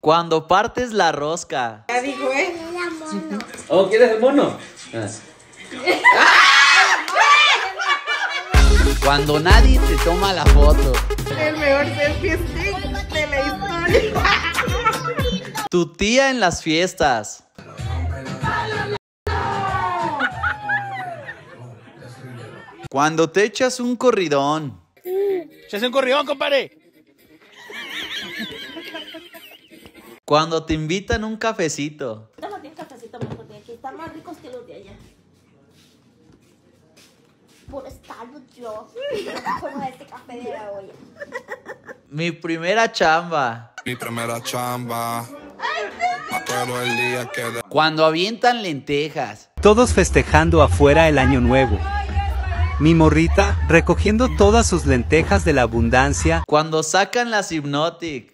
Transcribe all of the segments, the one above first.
Cuando partes la rosca. Ya dijo, Oh, ¿quieres el mono? Cuando nadie te toma la foto. el mejor selfie stick de la historia. Tu tía en las fiestas. Cuando te echas un corridón. ¡Se hace un corridón, compadre! Cuando te invitan un cafecito. Tómate un cafecito mejor de aquí. Están más ricos que los de allá. Por Starbucks yo. Como este café de la olla. Mi primera chamba. Mi primera chamba. Me acuerdo el día que... Cuando avientan lentejas. Todos festejando afuera el año nuevo. Mi morrita recogiendo todas sus lentejas de la abundancia. Cuando sacan las Hypnotic.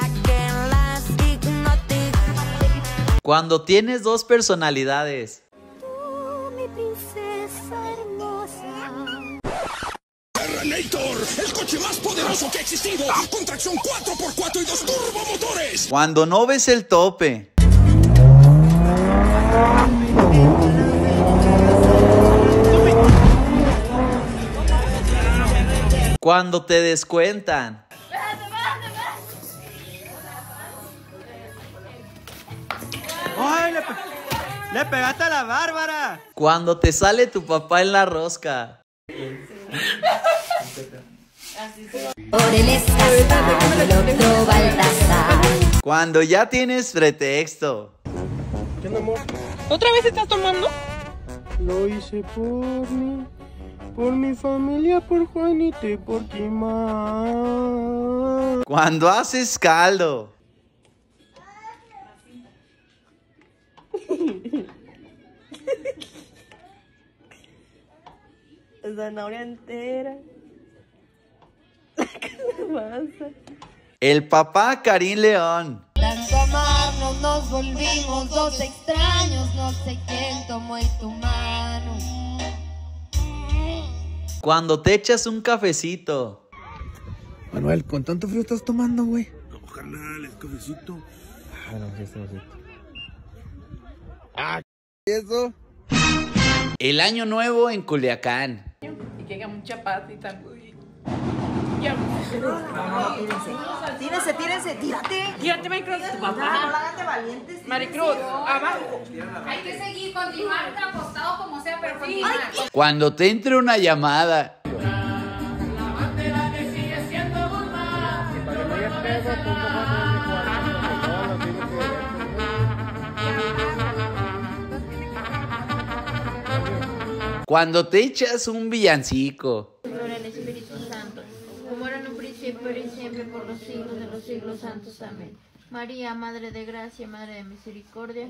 Cuando tienes dos personalidades. Mi princesa hermosa. Terrenator, el coche más poderoso que ha existido, con tracción 4x4 y 2 turbomotores. Cuando no ves el tope. Cuando te descuentan. ¡Ay, le pegaste a la Bárbara! Cuando te sale tu papá en la rosca. Por el escasal, el otro Baltasar. Cuando ya tienes pretexto. ¿Qué onda, amor? ¿Otra vez estás tomando? Lo hice por mí, por mi familia, por Juanito y por ti más. Cuando haces caldo. Zanahoria entera. El papá Karim León. Tanto amarnos nos volvimos dos extraños. No sé quién tomó en tu mano. Cuando te echas un cafecito. Manuel, ¿con tanto frío estás tomando, güey? No, carnal, es cafecito. Bueno, sí, está cafecito. Ah, ¿eso? El año nuevo en Culiacán. Y que haga mucha paz y tal. Ya. Tírense, tírate. Tírate, Maricruz, tu papá. No la hagas de valientes. Maricruz, abajo. Hay que seguir, continuar apostado como sea, pero continuar. Cuando te entre una llamada. Cuando te echas un villancico. Gloria al Espíritu Santo, como era en un principio y siempre por los siglos de los siglos santos. Amén. María, Madre de Gracia, Madre de Misericordia.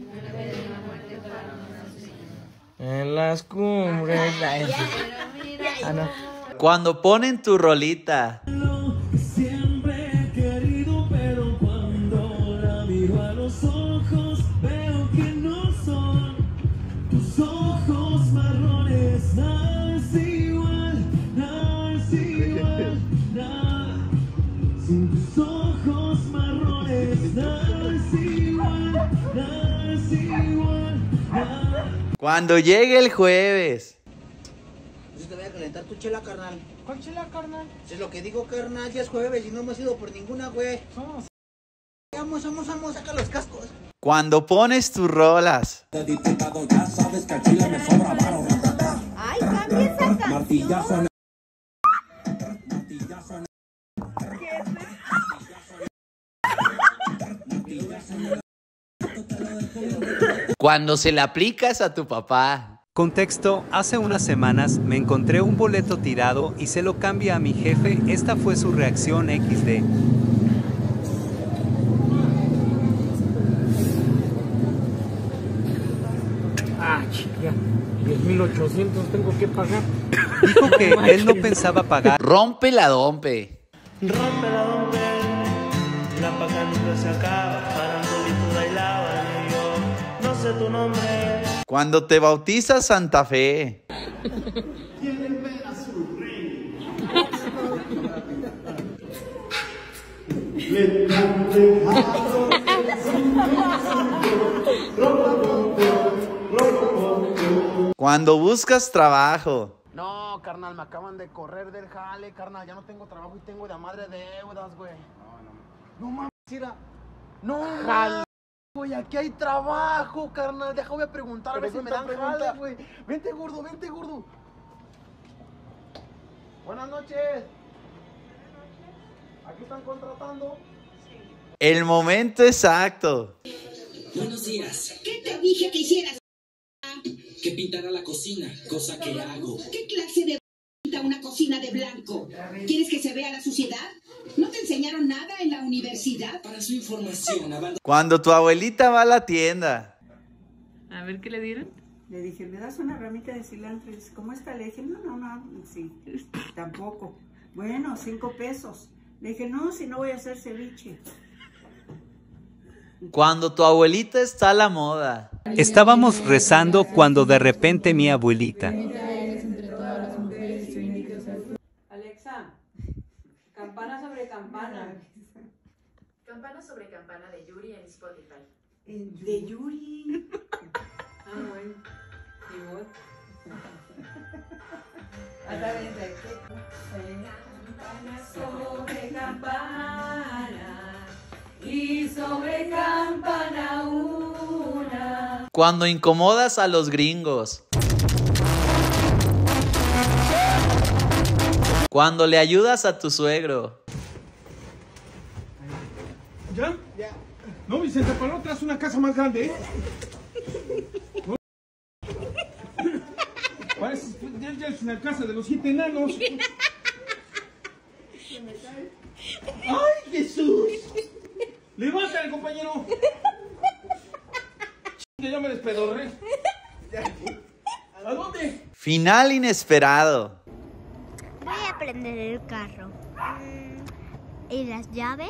En las cumbres. No. Cuando ponen tu rolita. Siempre he querido, pero cuando la miro a los ojos, veo que no son tus ojos marrones. Nada es igual, nada es igual, nada. Sin tus ojos marrones, nada es igual, nada es igual, nada. Cuando llegue el jueves. Yo te voy a calentar tu chela, carnal. ¿Cuál chela, carnal? Es lo que digo, carnal. Ya es jueves y no hemos ido por ninguna, güey. Vamos, saca los cascos. Cuando pones tus rolas. Ay, cambia esa canción. Cuando se la aplicas a tu papá. Contexto, hace unas semanas me encontré un boleto tirado y se lo cambia a mi jefe. Esta fue su reacción XD. Ah, chica. 10,800 tengo que pagar. Dijo que él no pensaba pagar. Rompe la dompe. Rompe la dompe, la paga nunca se acaba. Farandulito bailaba en New York, no sé tu nombre. Cuando te bautizas Santa Fe. Cuando buscas trabajo. No, carnal, me acaban de correr del jale, carnal. Ya no tengo trabajo y tengo de madre deudas, güey. No mames, mira. No, jale, güey, aquí hay trabajo, carnal. Déjame preguntar a ver si me dan jale, güey. Vente, gordo, vente, gordo. Buenas noches. ¿Aquí están contratando? El momento exacto. Buenos días. ¿Qué te dije que hicieras? Que pintara la cocina, cosa que hago. ¿Qué clase de pinta una cocina de blanco? ¿Quieres que se vea la suciedad? ¿No te enseñaron nada en la universidad? Para su información, Cuando tu abuelita va a la tienda. A ver, ¿qué le dieron? Le dije, ¿me das una ramita de cilantro? Y dice, ¿cómo está? Le dije, no, sí, tampoco. Bueno, 5 pesos. Le dije, no, si no voy a hacer ceviche. Cuando tu abuelita está a la moda. Estábamos rezando cuando de repente mi abuelita. Alexa, campana sobre campana. Campana sobre campana de Yuri en Spotify. De Yuri. Ah, bueno. ¿Y vos? Campana sobre campana. Y sobre campana una. Cuando incomodas a los gringos. Cuando le ayudas a tu suegro. ¿Ya? Ya. No, Vicente, para otra es una casa más grande, ¿eh? No. Parece, ya es una casa de los 7 enanos. ¡Ay, Jesús! ¡Levántale, compañero! Ya me despedorré. ¿A dónde? Final inesperado. Voy a prender el carro. ¿Y las llaves?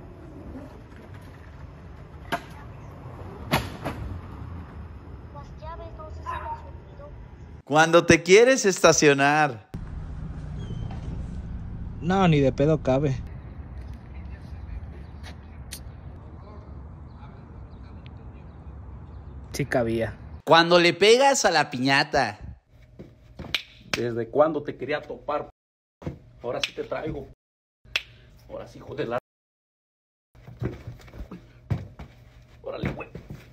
Las llaves no se han subido. Cuando te quieres estacionar. No, ni de pedo cabe. Sí cabía. Cuando le pegas a la piñata. ¿Desde cuándo te quería topar? Ahora sí te traigo. Ahora sí, hijo de la... Órale, güey.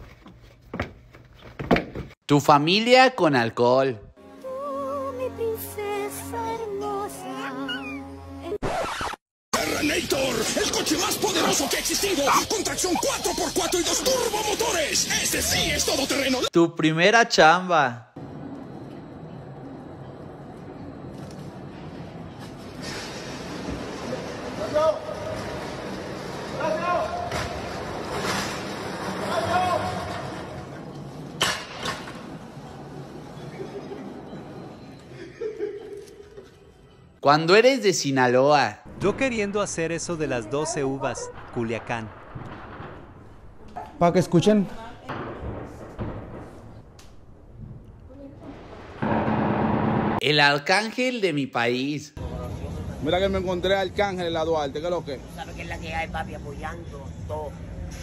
Tu familia con alcohol. Mi princesa hermosa. Terrenator, el coche más poderoso que ha existido, con tracción 4x4 y 2 turbomotores. Este sí es todoterreno. Tu primera chamba. Cuando eres de Sinaloa. Yo queriendo hacer eso de las 12 uvas, Culiacán. Para que escuchen. El arcángel de mi país. Mira que me encontré a Arcángel en la Duarte, ¿qué es lo que? ¿Sabes qué es la que hay, papi, apoyando todo?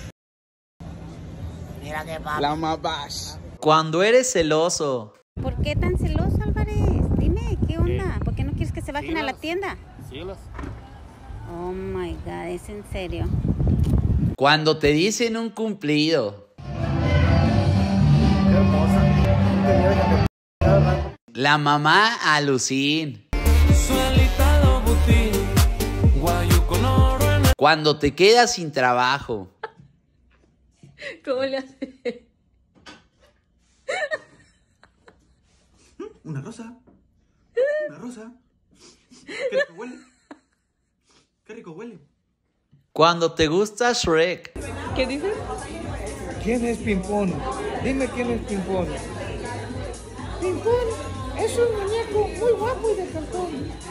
Mira que papi. La más bash. Cuando eres celoso. ¿Por qué tan celoso, Álvarez? Dime, ¿qué onda? ¿Por qué no quieres que se bajen a la tienda? Oh my God, ¿es en serio? Cuando te dicen un cumplido. Qué hermosa. La mamá a Lucín. Cuando te quedas sin trabajo. ¿Cómo le hace? Una rosa. Una rosa. Qué rico huele. Qué rico huele. Cuando te gusta Shrek. ¿Qué dices? ¿Quién es Pimpón? Dime quién es Pimpón. Pimpón es un muñeco muy guapo y de cartón.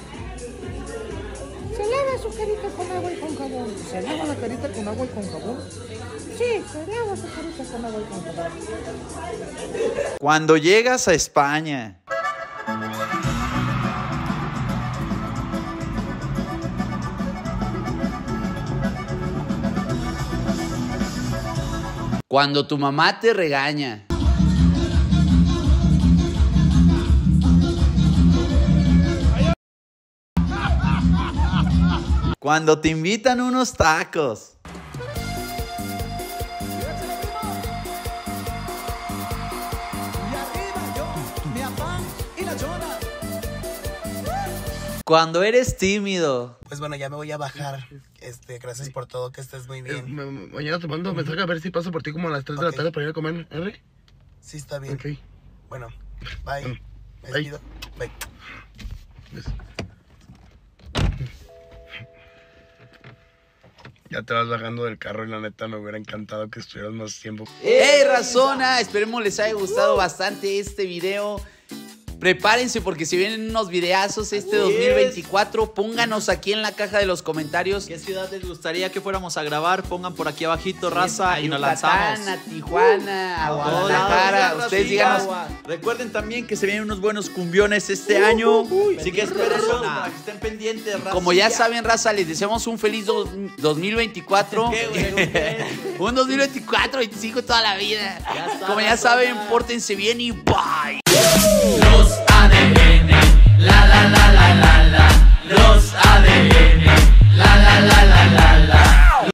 Se lava su carita con agua y con jabón. ¿Se lava la carita con agua y con jabón? Sí, se lava su carita con agua y con jabón. Cuando llegas a España. Cuando tu mamá te regaña. Cuando te invitan unos tacos. Cuando eres tímido. Pues bueno, ya me voy a bajar. Gracias por todo, que estés muy bien. Mañana te mando mensaje a ver si paso por ti como a las 3 de la tarde para ir a comer, ¿eh? Sí, está bien. Ok. Bueno, bye. Bueno, Me despido. Bye. Ya te vas bajando del carro y la neta me hubiera encantado que estuvieras más tiempo. ¡Ey, Razona! Esperemos les haya gustado bastante este video. Prepárense porque se vienen unos videazos este 2024. Pónganos aquí en la caja de los comentarios ¿qué ciudad les gustaría que fuéramos a grabar? Pongan por aquí abajito, raza, a y nos Yucatán, lanzamos. a Tijuana, a Guadalajara. Ustedes díganos. Recuerden también que se vienen unos buenos cumbiones este año. Así que espérenlo para que estén pendientes, raza. Como ya saben, raza, les deseamos un feliz 2024. Un 2024, 25 toda la vida. Como ya saben, pórtense bien y bye.